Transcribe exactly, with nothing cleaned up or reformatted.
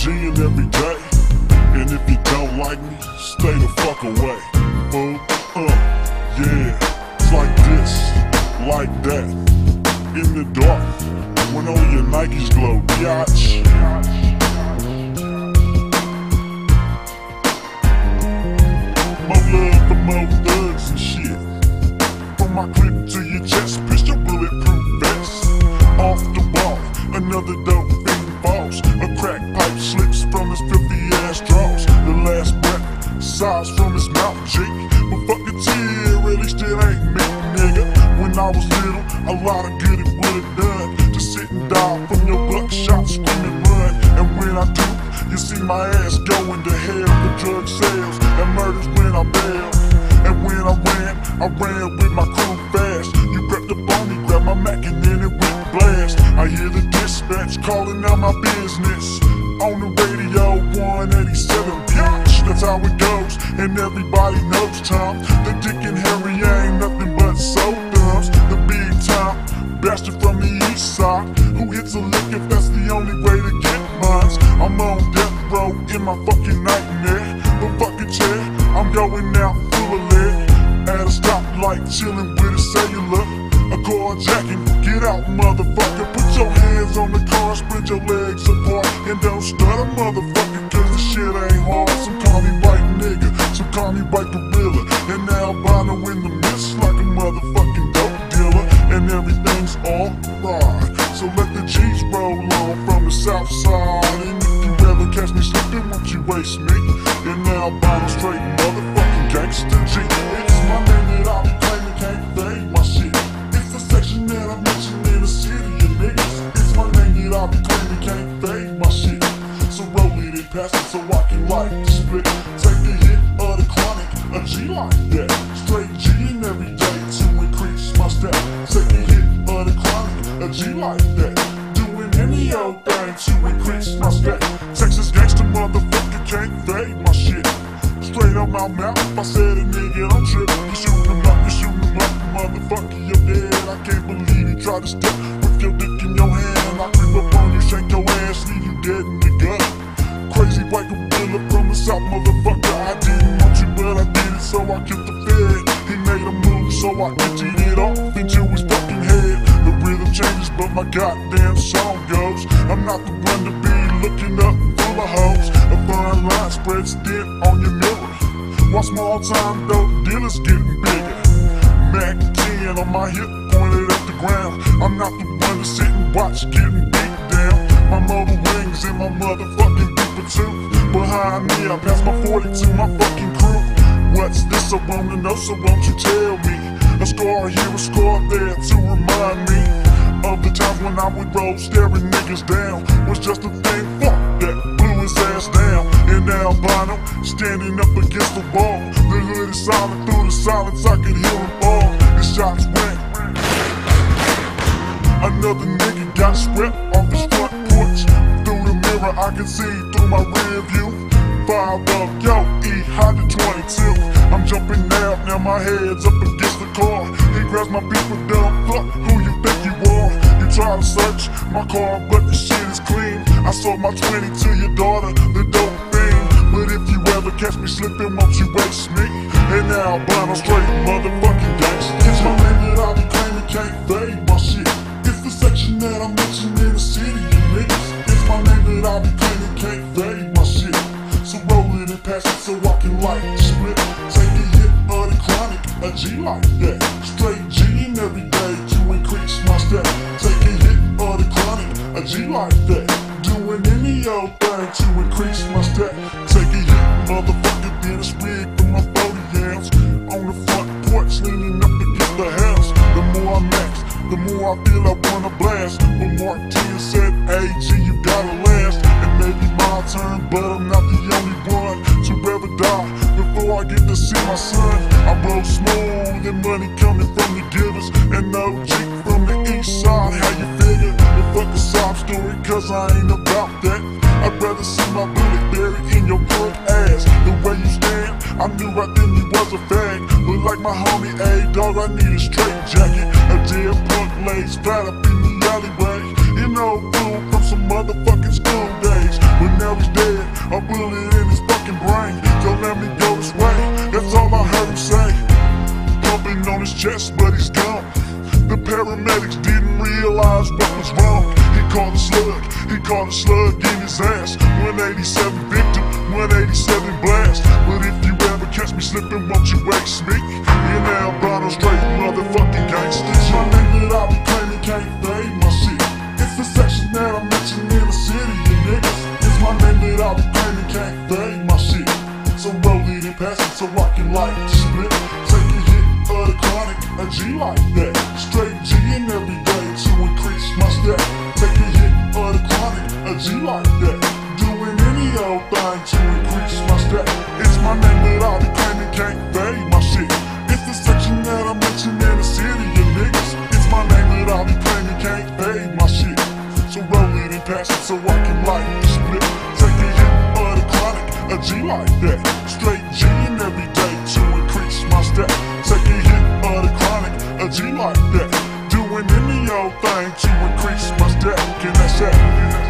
G'ing every day. And if you don't like me, stay the fuck away. Fool, uh, yeah. It's like this, like that. In the dark, when all your Nikes glow, biatch. More love for more thugs and shit. From my clip to your chest, pistol bulletproof vest. Off the ball, another dope fiend falls. A crack pipe slips from his filthy ass draws. The last breath sighs from his mouth, G. But fuck a tear, at least it ain't me, nigga. When I was little, a lot of good it would've done. To sit and die from your buckshot, screaming run. And when I do, you see my ass going to hell for drug sales and murders when I bailed. And when I ran, I ran with my crew fast. You crept up on me, grabbed my Mac and then it went blast. I hear the dispatch calling out my business. On the radio, one eighty-seven, bitch, that's how it goes. And everybody knows Tom. The Dick and Harry ain't nothing but soul thumbs. The big time bastard from the east side, who hits a lick if that's the only way to get mines. I'm on death row in my fucking nightmare. But fuck it, yeah, I'm going out full of lead. At a stoplight, chilling with a cellular. A carjacking, get out, motherfucker. Put your hands on the car, spread your legs apart. And don't stutter, motherfucker, cause the shit ain't hard. Some call me white nigga, some call me white gorilla. And now albino in the mist like a motherfucking dope dealer. And everything's alright, so let the G's roll on from the south side. And if you ever catch me slipping, won't you waste me? And now albino straight motherfucking gangster G. It's my name that I be claiming, can't fade my shit. It's the section that I mentioned in the city of niggas. It's my name that I be claiming, can't fade my shit. So roll it and pass it so I can light the split. Take the hit of the chronic, a G like that. Straight G'ing every day to increase my step. Take the hit of the chronic, a G like that. Doing any old thing to increase my step. Texas gangster motherfucker can't fade my shit. Straight out my mouth, I said a nigga, I'm tripping. You shootin' him up, you shootin' him up, motherfucker, you're dead. I can't believe you tried to step with your dick in your hand. I creep up on you, shake your ass, leave you dead in the gut. Crazy white gorilla from the south, motherfucker. I didn't want you, but I did it, so I killed the fed. He made a move, so I emptied it off into his fucking head. The rhythm changes, but my goddamn song goes. I'm not the one to be looking up full of hoes. A fine line spreads thin on your mirror, while small time dope dealers getting bigger. Mac ten on my hip, pointed at the ground. I'm not the one to sit and watch getting beat down. My mother wings and my motherfucking beeper too. Behind me, I pass my forty to my fucking crew. What's this I wanna know, so won't you tell me? A scar here, a scar there to remind me of the times when I would roll staring niggas down. Was just a thing, fuck that, blew his ass down. And now albino, standing up against the wall. The hood is silent, through the silence I could hear him fall. The shots went. Another nigga got swept off his front porch. Through the mirror I can see through my rear view. Five up, yo, E, hide the twenty-two. I'm jumping out, now my head's up against the car. He grabs my beeper, dumb fuck, who you think you are? You try to search my car, but the shit is clean. I sold my twenty to your daughter, the dope fiend. But if you ever catch me slipping, won't you waste me? And now albino straight motherfucking gangsta. It's my name that I be claiming, can't fade my shit. It's the section that I mentioned in the city, you niggas. It's my name that I be claiming, can't fade my shit. So roll it and pass it so I can light the split. Take a hit of the chronic, a G like that. Straight G'ing every day to increase my step. Take a hit of the chronic, a G like that. Doing any old thing to increase my step. Take a hit, motherfucker, then a swig from my forty ounce. On the front porch, leaning up against the house. The more I max, the more I feel I wanna blast. But Mark ten said, hey G, you gotta last. And maybe my turn, but I'm not the only one to ever die before I get to see my son. I roll smooth and money coming from the givers. And no G from the east side, how you figure? The fuck a sob story, cause I ain't about that. I'd rather see my bullet buried in your punk ass. The way you stand, I knew right then you was a fag. But like my homie, A dog, I need a straight jacket. A dead punk lays flat up in the alleyway. You know, fool from some motherfucking school days. change, but now he's dead. A bullet in his fucking brain. Don't let me go this way, that's all I heard him say. Pumping on his chest, but he's gone. The paramedics didn't realize what was wrong. He caught a slug, he caught a slug in his ass. one eighty-seven victim, one eighty-seven blast. But if you ever catch me slipping, won't you ask me? You're now Bono straight motherfucking gangster. It's my name that I be claiming can't fade my shit. It's the section that I mentioned in the city, you niggas. It's my name that I be claiming can't fade my shit. So roll it and pass it so I can light the split. Take a hit of the chronic, a G like that. Straight G'ing every day to increase my step. Take a hit of the chronic, a G like that. Doing any old thing to increase my step. It's my name that I be claiming can't fade my shit. It's the section that I mentioned in the city, you niggas. It's my name that I be claiming can't fade my shit. So roll it and pass it so I can light the split. Take a hit of the chronic, a G like that. Straight G'ing every day to increase my step. Take a hit of the chronic, a G like that. Doing any old thing to increase my step. Can I say?